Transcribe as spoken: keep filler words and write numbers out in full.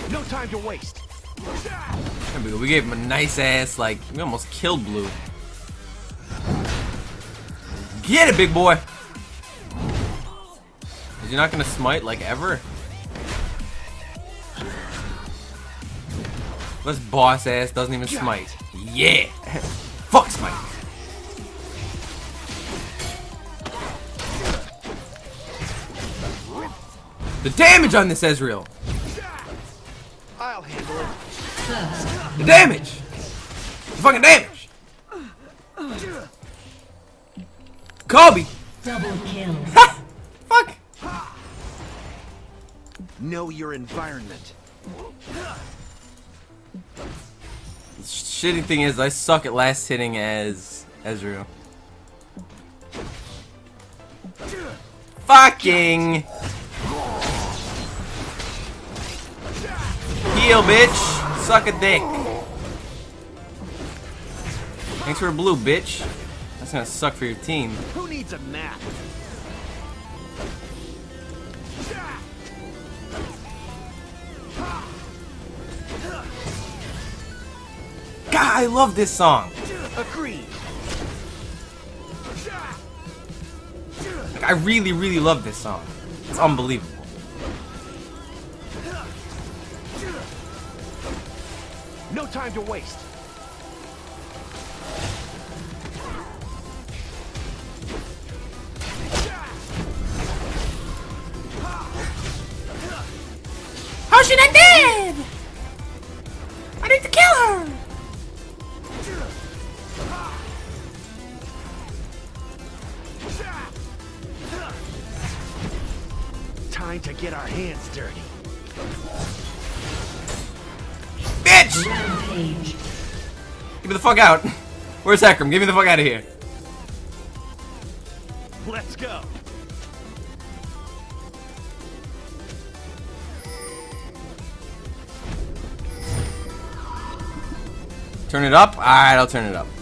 No time to waste. There we go. We gave him a nice ass, like, we almost killed Blue. Get it, big boy! Is he not gonna smite, like, ever? This boss ass doesn't even smite. Yeah! Fuck smite! The damage on this Ezreal! I'll handle it. The damage! The fucking damage! Kobe! Double kill. Ha! Fuck! Know your environment. The shitty thing is, I suck at last hitting as Ezreal. Fucking! Heal, bitch! Suck a dick! Thanks for a blue, bitch. That's gonna suck for your team. Who needs a map? God, I love this song. Agreed. Like, I really, really love this song. It's unbelievable. No time to waste. How's she not dead? I need to kill her. Time to get our hands dirty. Bitch! Rampage. Get me the fuck out. Where's Hecarim? Get me the fuck out of here. Let's go. Turn it up? Alright, I'll turn it up.